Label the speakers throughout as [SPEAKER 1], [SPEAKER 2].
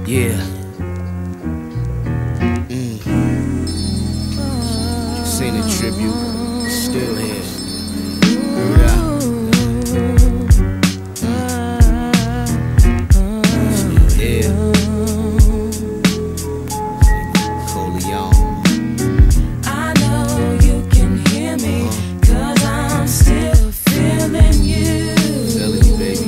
[SPEAKER 1] Yeah. Seen a tribute, still here. Word up. Still here.
[SPEAKER 2] I know you can hear me, 'cause I'm still feeling you.
[SPEAKER 1] Feeling you, baby.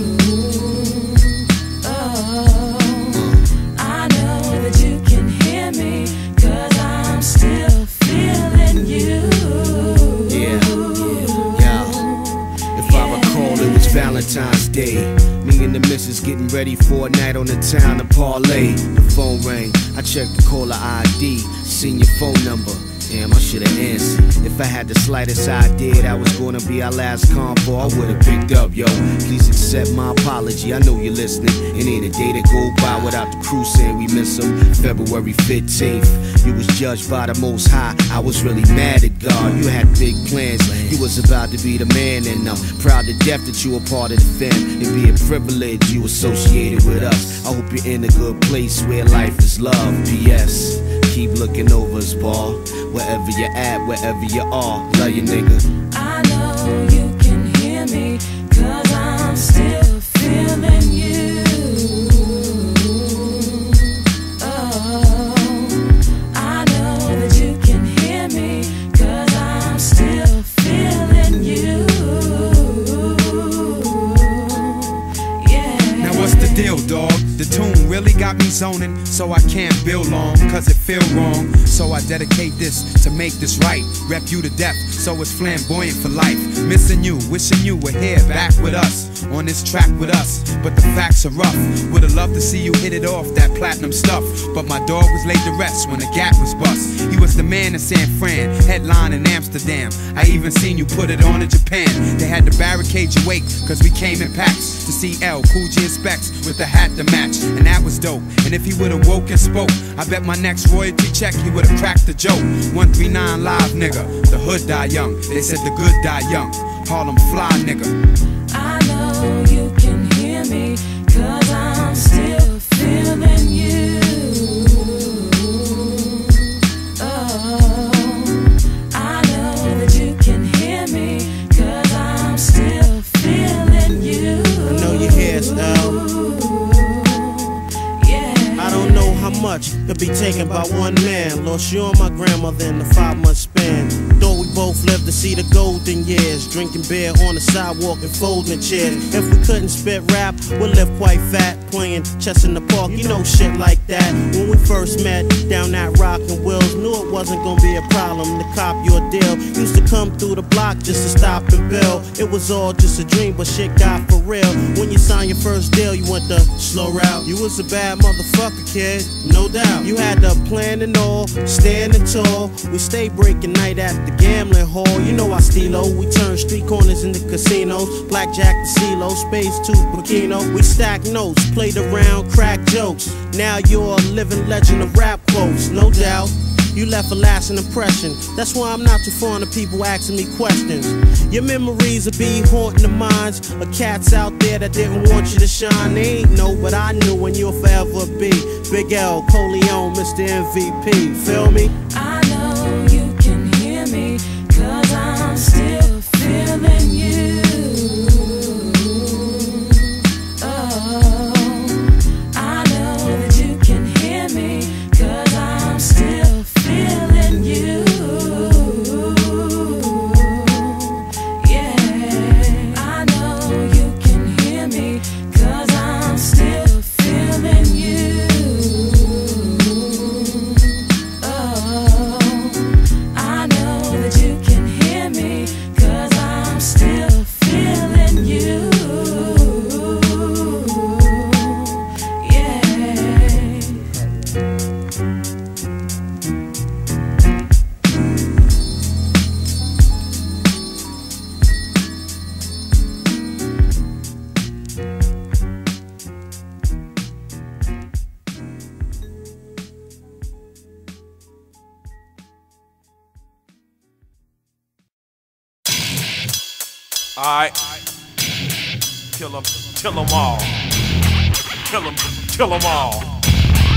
[SPEAKER 2] I know that you can hear me, 'cause I'm still feeling you.
[SPEAKER 1] Yeah. If I recall, it was Valentine's Day. Me and the missus getting ready for a night on the town to parlay. The phone rang, I checked the caller ID, seen your phone number. Damn, I should've answered. If I had the slightest idea that was gonna be our last convo, I would've picked up, yo. Please accept my apology, I know you're listening. It ain't a day that go by without the crew saying we miss him. February 15th, you was judged by the Most High. I was really mad at God, you had big plans. You was about to be the man, and I'm proud to death that you were part of the fam. It'd be a privilege you associated with us. I hope you're in a good place where life is love. P.S. Keep looking over us, ball. Wherever you're at, wherever you are, love you, nigga.
[SPEAKER 2] I know you can hear me, 'cause I'm still feeling you. I know that you can hear me, 'cause I'm still feeling you. Yeah.
[SPEAKER 3] Now what's the deal, dog? The tune really got me zoning, so I can't build long, 'cause it feel wrong. So I dedicate this to make this right. Rep you to death, so it's flamboyant for life. Missing you, wishing you were here back with us, on this track with us. But the facts are rough. Would've loved to see you hit it off, that platinum stuff. But my dog was laid to rest when the gap was bust. He was the man in San Fran, headline in Amsterdam. I even seen you put it on in Japan. They had to barricade your wake, 'cause we came in packs to see L, Cool G and Specs with the hat to match. And that was dope. And if he would've woke and spoke, I bet my next royalty check he would've cracked the joke. 139 live, nigga. The hood die young. They said the good die young. Harlem fly, nigga.
[SPEAKER 2] I know you can hear me, 'cause I'm still feeling you. I know that you can hear me, 'cause I'm still feeling you.
[SPEAKER 4] I know your hair's out. I don't know how much could be taken by one man. Lost you and my grandmother in the 5-month span. Thought we both lived to see the golden years, drinking beer on the sidewalk and folding chairs. If we couldn't spit rap, we'd live quite fat, playing chess in the park, you know, shit like that. When we first met down that Rockin' Wills, knew it wasn't gonna be a problem to cop your deal. Used to come through the block just to stop and bill. It was all just a dream, but shit got for real. When you signed your first deal, you went the slow route. You was a bad motherfucker, kid, no doubt. You had the plan and all, standing tall. We stay breaking night at the gambling hall. You know our stilo, we turn street corners into casinos. Blackjack to CeeLo, Space to Bikino. We stack notes, played around, crack jokes. Now you're a living legend of rap quotes, no doubt. You left a lasting impression. That's why I'm not too fond of people asking me questions. Your memories will be haunting the minds of cats out there that didn't want you to shine. They ain't know, but I knew, and you'll forever be Big L, Coleon, Mr. MVP. Feel me?
[SPEAKER 2] I know you can hear me, 'cause I'm still feeling you. I know that you can hear me, 'cause I'm still feeling you. Yeah, I know you can hear me, 'cause I'm still feeling you. I know that you can hear me, 'cause I'm still feeling you.
[SPEAKER 5] Alright. Kill them all. Kill them all.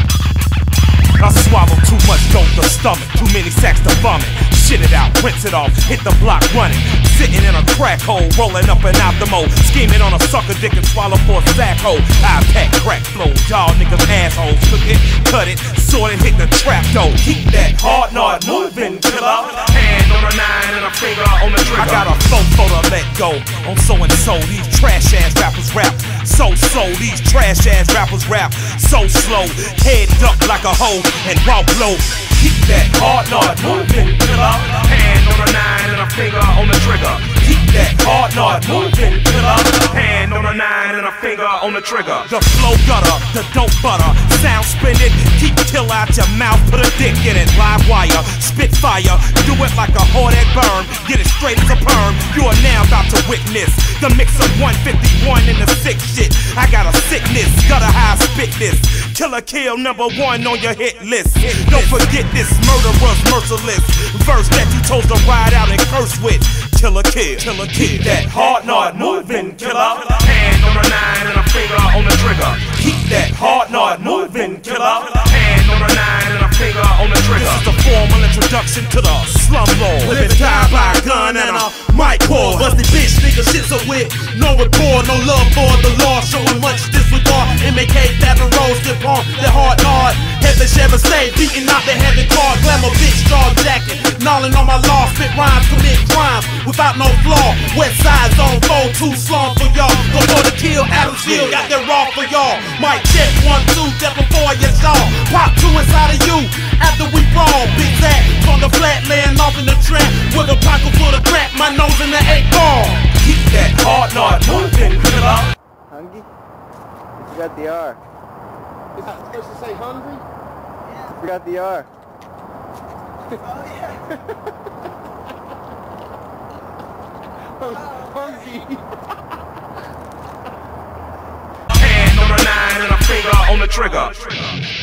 [SPEAKER 5] I swallow too much dope to stomach, too many sacks to vomit. Shit it out, rinse it off, hit the block running. Sitting in a crack hole, rolling up an optimo. Scheming on a sucker dick and swallow for a sack hole. I pack crack flow, y'all niggas assholes. Cook it, cut it, sort it, hit the trap though. Keep that hard knot moving, killer. Hand on a 9 and a finger on the trigger. I got a fofo to let go on so and so. These trash ass rappers rap so these trash ass rappers rap so slow. Head duck like a hoe and walk low. Keep that hard knot moving, killer. Hand on a 9 and a finger on the trigger. Keep that hard knot moving, killer. Hand on a 9 and a finger on the trigger. The flow gutter, the dope butter, sound spinning. Keep kill out your mouth, put a dick in it. Live wire, spit fire, do it like a hard egg burn. Get it straight as a perm. You are now about to witness the mix of 151 and the sick shit. I got a sickness, gutter high spit this. Killer kill #1 on your hit list. Don't forget this murderer's merciless verse that you told to ride out and curse with. Killer kill, keep that hard knot moving, killer. Hand on a 9 and a finger on the trigger. Keep that hard knot moving, killer. Hand on a 9 and a finger on the trigger. This is the formal introduction to the slum lord. Live and die by a gun and a mic cord.
[SPEAKER 6] Busted bitch, nigga, shit's a wit. No rapport, no love for the law. Showing much disregard. MAK, Baton Rose, dip on their hard nod. Heaven Chevy stay, beating out the heavy car. Glamour bitch, jaw jacket. Gnawing on my law, spit rhymes, commit crimes without no flaw. West side zone, 4-2 slum for y'all. Go for the kill, Adamsville, got that raw for y'all. Mic check, 1-2, step before you saw. Pop 2 inside of you, after we brawl. Big Zach, from the flat, laying off in the trap. With a pocket full of crack, my nose in the 8 ball.
[SPEAKER 5] Keep that hard knot moving, killer.
[SPEAKER 7] Hungry? You forgot the R.
[SPEAKER 8] Is that supposed to say hungry?
[SPEAKER 7] You forgot the R.
[SPEAKER 8] Oh yeah. Hungry.
[SPEAKER 5] Hand on a 9 and a finger on the trigger.